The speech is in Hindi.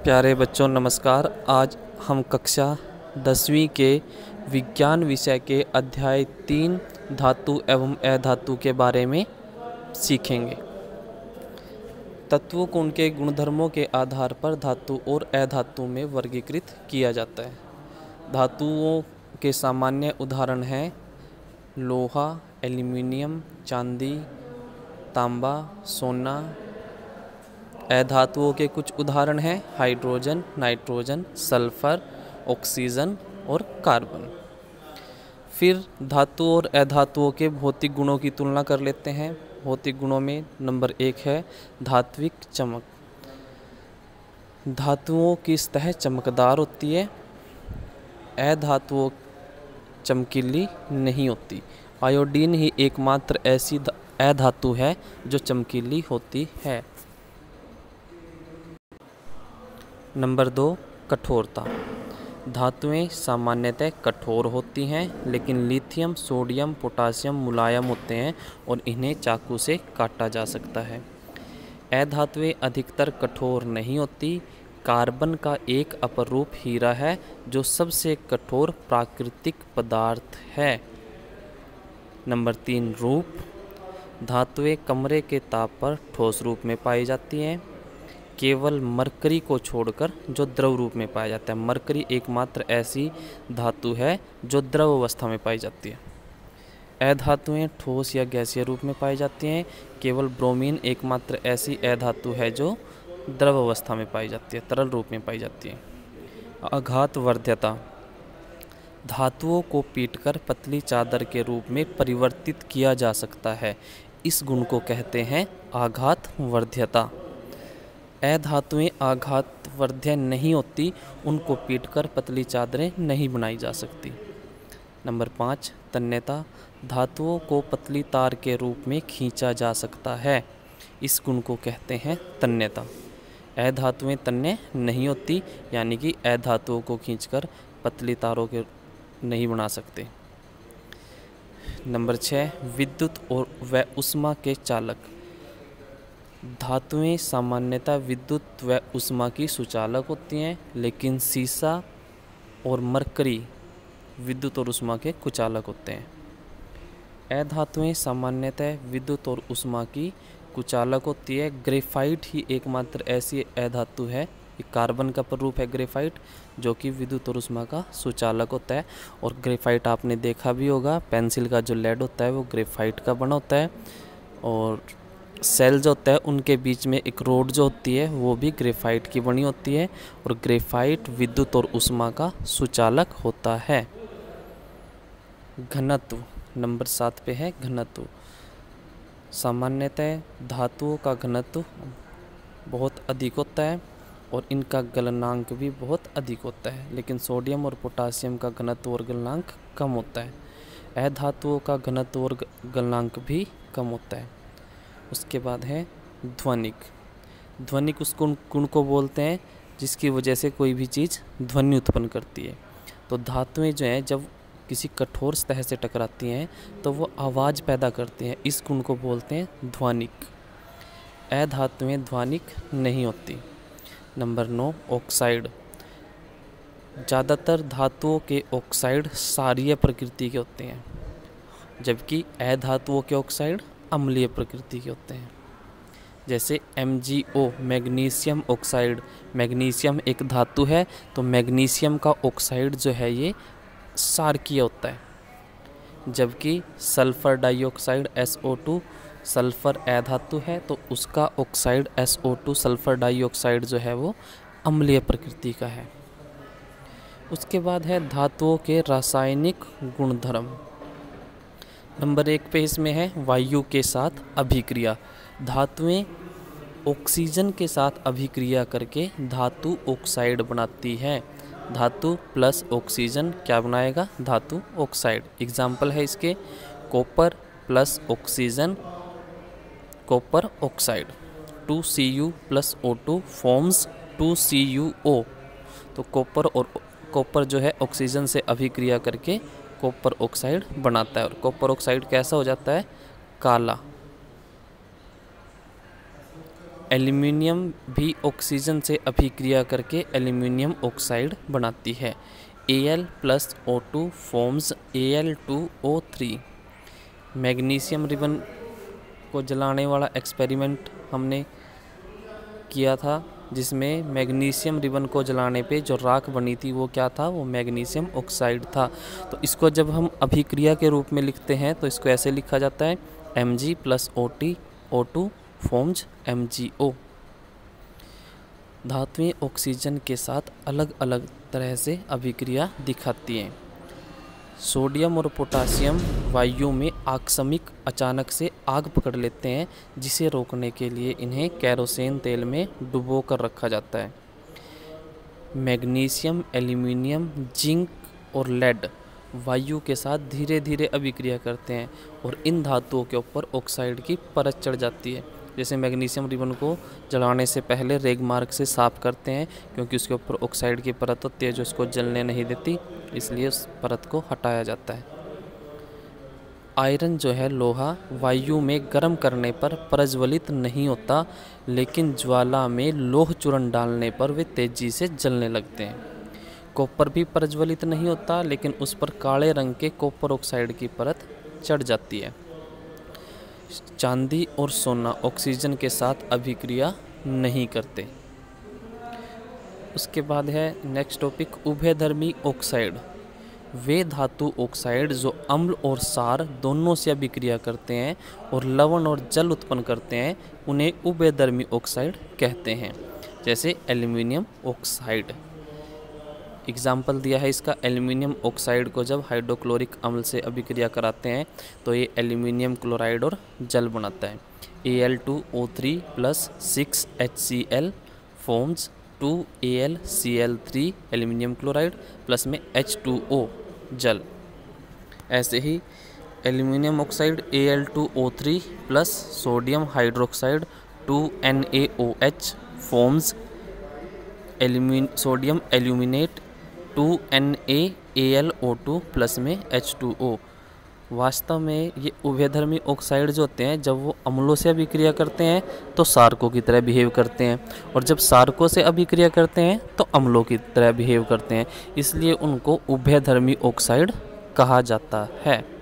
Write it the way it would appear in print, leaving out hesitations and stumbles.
प्यारे बच्चों नमस्कार। आज हम कक्षा 10वीं के विज्ञान विषय के अध्याय 3 धातु एवं अधातु के बारे में सीखेंगे। तत्वों को उनके गुणधर्मों के आधार पर धातु और अधातु में वर्गीकृत किया जाता है। धातुओं के सामान्य उदाहरण हैं लोहा, एल्यूमीनियम, चांदी, तांबा, सोना। अधातुओं के कुछ उदाहरण हैं हाइड्रोजन, नाइट्रोजन, सल्फर, ऑक्सीजन और कार्बन। फिर धातु और अधातुओं के भौतिक गुणों की तुलना कर लेते हैं। भौतिक गुणों में नंबर 1 है धात्विक चमक। धातुओं की सतह चमकदार होती है, अधातुओं चमकीली नहीं होती। आयोडीन ही एकमात्र ऐसी अधातु है जो चमकीली होती है। नंबर 2 कठोरता। धातुएं सामान्यतः कठोर होती हैं, लेकिन लिथियम, सोडियम, पोटासियम मुलायम होते हैं और इन्हें चाकू से काटा जा सकता है। अधातुएं अधिकतर कठोर नहीं होती। कार्बन का एक अपरूप हीरा है जो सबसे कठोर प्राकृतिक पदार्थ है। नंबर 3 रूप। धातुएं कमरे के ताप पर ठोस रूप में पाई जाती हैं, केवल मरकरी को छोड़कर जो द्रव रूप में पाया जाता है। मरकरी एकमात्र ऐसी धातु है जो द्रव अवस्था में पाई जाती है। अधातुएं ठोस या गैसीय रूप में पाई जाती हैं। केवल ब्रोमीन एकमात्र ऐसी अधातु है जो द्रव अवस्था में पाई जाती है, तरल रूप में पाई जाती है। आघातवर्ध्यता। धातुओं को पीटकर पतली चादर के रूप में परिवर्तित किया जा सकता है। इस गुण को कहते हैं आघातवर्ध्यता। अधातुएं आघातवर्ध्य नहीं होती, उनको पीटकर पतली चादरें नहीं बनाई जा सकती। नंबर 5 तन्यता। धातुओं को पतली तार के रूप में खींचा जा सकता है। इस गुण को कहते हैं तन्यता। अधातुएं तन्य नहीं होती, यानी कि अधातुओं को खींचकर पतली तारों के नहीं बना सकते। नंबर 6 विद्युत और व ऊष्मा के चालक। धातुएं सामान्यतः विद्युत व ऊष्मा की सुचालक होती हैं, लेकिन सीसा और मरकरी विद्युत और ऊष्मा के कुचालक होते हैं। अधातुएं सामान्यतः विद्युत और ऊष्मा की कुचालक होती है। ग्रेफाइट ही एकमात्र ऐसी अधातु है, कार्बन का प्ररूप है ग्रेफाइट, जो कि विद्युत और ऊष्मा का सुचालक होता है। और ग्रेफाइट आपने देखा भी होगा, पेंसिल का जो लेड होता है वो ग्रेफाइट का बना होता है, और सेल जो होता है उनके बीच में एक रोड जो होती है वो भी ग्रेफाइट की बनी होती है। और ग्रेफाइट विद्युत और ऊष्मा का सुचालक होता है। घनत्व नंबर 7 पे है घनत्व। सामान्यतः धातुओं का घनत्व बहुत अधिक होता है और इनका गलनांक भी बहुत अधिक होता है, लेकिन सोडियम और पोटासियम का घनत्व और गलनांक कम होता है। अधातुओं का घनत्व और गलनांक भी कम होता है। उसके बाद है ध्वनिक। ध्वनिक उस गुण को बोलते हैं जिसकी वजह से कोई भी चीज़ ध्वनि उत्पन्न करती है। तो धातुएं जो हैं जब किसी कठोर सतह से टकराती हैं तो वो आवाज़ पैदा करती हैं। इस गुण को बोलते हैं ध्वनिक। अधातुएं ध्वनिक नहीं होती। Number 9 oxide. ज़्यादातर धातुओं के ऑक्साइड क्षारीय प्रकृति के होते हैं, जबकि अधातुओं के ऑक्साइड अम्लीय प्रकृति के होते हैं। जैसे MgO मैग्नीशियम ऑक्साइड। मैग्नीशियम एक धातु है, तो मैग्नीशियम का ऑक्साइड जो है ये क्षारकीय होता है, जबकि सल्फर डाइऑक्साइड SO2 सल्फर अधातु है, तो उसका ऑक्साइड SO2 सल्फर डाइऑक्साइड जो है वो अम्लीय प्रकृति का है। उसके बाद है धातुओं के रासायनिक गुणधर्म। नंबर 1 पे इसमें है वायु के साथ अभिक्रिया। धातुएं ऑक्सीजन के साथ अभिक्रिया करके धातु ऑक्साइड बनाती है। धातु प्लस ऑक्सीजन क्या बनाएगा? धातु ऑक्साइड। एग्जाम्पल है इसके copper plus oxygen copper oxide. 2Cu plus O2 forms 2CuO। तो कॉपर जो है ऑक्सीजन से अभिक्रिया करके कॉपर ऑक्साइड बनाता है, और कॉपर ऑक्साइड कैसा हो जाता है? काला। एल्युमिनियम भी ऑक्सीजन से अभिक्रिया करके एल्युमिनियम ऑक्साइड बनाती है। Al+O2 forms Al2O3। Magnesium ribbon को जलाने वाला एक्सपेरिमेंट हमने किया था, जिसमें मैग्नीशियम रिबन को जलाने पे जो राख बनी थी वो क्या था, वो मैग्नीशियम ऑक्साइड था। तो इसको जब हम अभिक्रिया के रूप में लिखते हैं तो इसको ऐसे लिखा जाता है Mg+O2 फॉर्म्स MgO। धातुएं ऑक्सीजन के साथ अलग अलग तरह से अभिक्रिया दिखाती हैं। सोडियम और पोटासियम वायु में आकस्मिक अचानक से आग पकड़ लेते हैं, जिसे रोकने के लिए इन्हें केरोसिन तेल में डुबो कर रखा जाता है। मैग्नीशियम, एल्युमिनियम, जिंक और लेड वायु के साथ धीरे धीरे अभिक्रिया करते हैं और इन धातुओं के ऊपर ऑक्साइड की परत चढ़ जाती है। जैसे मैग्नीशियम रिबन को जलाने से पहले रेगमार्क से साफ़ करते हैं, क्योंकि उसके ऊपर ऑक्साइड की परत होती है जो इसको जलने नहीं देती, इसलिए उस परत को हटाया जाता है। आयरन जो है लोहा, वायु में गर्म करने पर प्रज्वलित नहीं होता, लेकिन ज्वाला में लोह चूर्ण डालने पर वे तेज़ी से जलने लगते हैं। कॉपर भी प्रज्वलित नहीं होता, लेकिन उस पर काले रंग के कॉपर ऑक्साइड की परत चढ़ जाती है। चांदी और सोना ऑक्सीजन के साथ अभिक्रिया नहीं करते। उसके बाद है नेक्स्ट टॉपिक, उभयधर्मी ऑक्साइड। वे धातु ऑक्साइड जो अम्ल और क्षार दोनों से अभिक्रिया करते हैं और लवण और जल उत्पन्न करते हैं, उन्हें उभयधर्मी ऑक्साइड कहते हैं। जैसे एल्युमिनियम ऑक्साइड, एग्जाम्पल दिया है इसका। एल्युमिनियम ऑक्साइड को जब हाइड्रोक्लोरिक अम्ल से अभिक्रिया कराते हैं तो ये एल्युमिनियम क्लोराइड और जल बनाता है। Al2O3 + 6HCl forms 2AlCl3 aluminium chloride plus में H2O जल। ऐसे ही aluminium oxide Al2O3 + sodium hydroxide 2NaOH forms sodium aluminate 2NaAlO2 plus में H2O। वास्तव में ये उभयधर्मी ऑक्साइड जो होते हैं, जब वो अम्लों से अभिक्रिया करते हैं तो क्षारकों की तरह बिहेव करते हैं, और जब क्षारकों से अभिक्रिया करते हैं तो अम्लों की तरह बिहेव करते हैं, इसलिए उनको उभयधर्मी ऑक्साइड कहा जाता है।